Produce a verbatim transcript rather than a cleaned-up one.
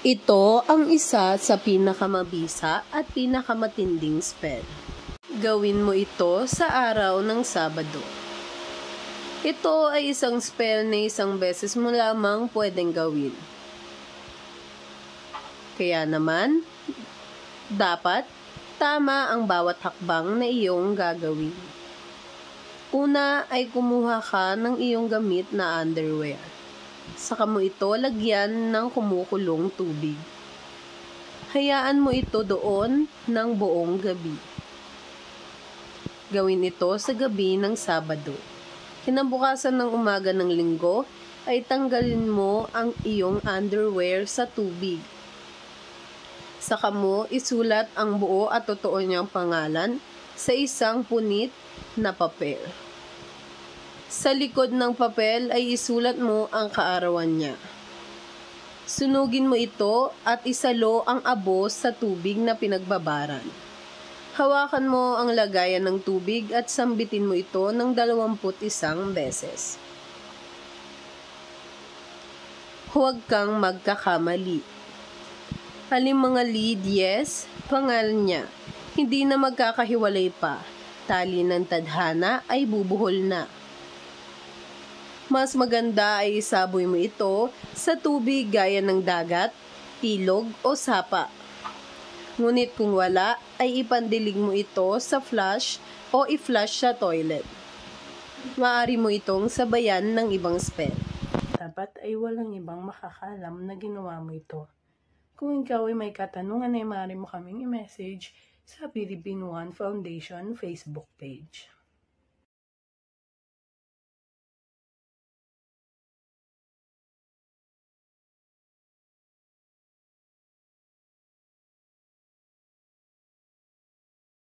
Ito ang isa sa pinakamabisa at pinakamatinding spell. Gawin mo ito sa araw ng Sabado. Ito ay isang spell na isang beses mo lamang pwedeng gawin. Kaya naman, dapat tama ang bawat hakbang na iyong gagawin. Una ay kumuha ka ng iyong gamit na underwear. Saka mo ito lagyan ng kumukulong tubig. Hayaan mo ito doon ng buong gabi. Gawin ito sa gabi ng Sabado. Kinabukasan ng umaga ng Linggo ay tanggalin mo ang iyong underwear sa tubig. Saka mo isulat ang buo at totoo niyang pangalan sa isang punit na papel. Sa likod ng papel ay isulat mo ang kaarawan niya. Sunugin mo ito at isalo ang abo sa tubig na pinagbabaran. Hawakan mo ang lagayan ng tubig at sambitin mo ito ng dalawamput isang beses. Huwag kang magkakamali. Halim mga lead, yes, pangalan niya. Hindi na magkakahiwalay pa. Tali ng tadhana ay bubuhol na. Mas maganda ay isaboy mo ito sa tubig gaya ng dagat, ilog o sapa. Ngunit kung wala, ay ipandilig mo ito sa flush o i-flush sa toilet. Maaari mo itong sabayan ng ibang spell. Dapat ay walang ibang makakalam na ginawa mo ito. Kung ikaw ay may katanungan ay maaari mo kaming i-message sa Philippine One Foundation Facebook page.